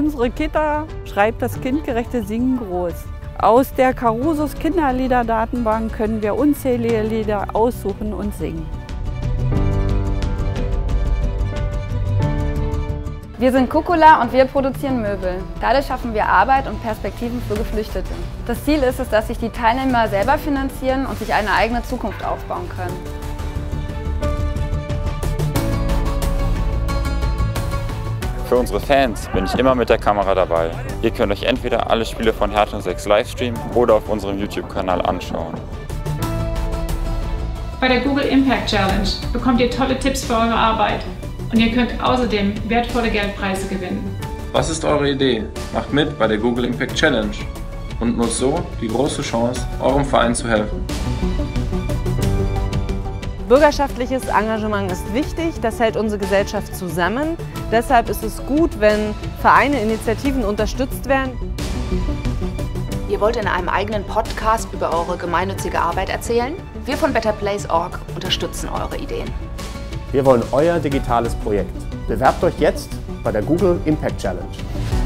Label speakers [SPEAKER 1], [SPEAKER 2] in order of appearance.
[SPEAKER 1] Unsere Kita schreibt das kindgerechte Singen groß. Aus der Carusos Kinderliederdatenbank können wir unzählige Lieder aussuchen und singen.
[SPEAKER 2] Wir sind Kukula und wir produzieren Möbel. Dadurch schaffen wir Arbeit und Perspektiven für Geflüchtete. Das Ziel ist es, dass sich die Teilnehmer selber finanzieren und sich eine eigene Zukunft aufbauen können.
[SPEAKER 3] Für unsere Fans bin ich immer mit der Kamera dabei. Ihr könnt euch entweder alle Spiele von Härte 6 livestreamen oder auf unserem YouTube-Kanal anschauen.
[SPEAKER 4] Bei der Google Impact Challenge bekommt ihr tolle Tipps für eure Arbeit und ihr könnt außerdem wertvolle Geldpreise gewinnen.
[SPEAKER 5] Was ist eure Idee? Macht mit bei der Google Impact Challenge und nutzt so die große Chance, eurem Verein zu helfen.
[SPEAKER 6] Bürgerschaftliches Engagement ist wichtig, das hält unsere Gesellschaft zusammen. Deshalb ist es gut, wenn Vereine, Initiativen unterstützt werden.
[SPEAKER 7] Ihr wollt in einem eigenen Podcast über eure gemeinnützige Arbeit erzählen? Wir von BetterPlace.org unterstützen eure Ideen.
[SPEAKER 8] Wir wollen euer digitales Projekt. Bewerbt euch jetzt bei der Google Impact Challenge.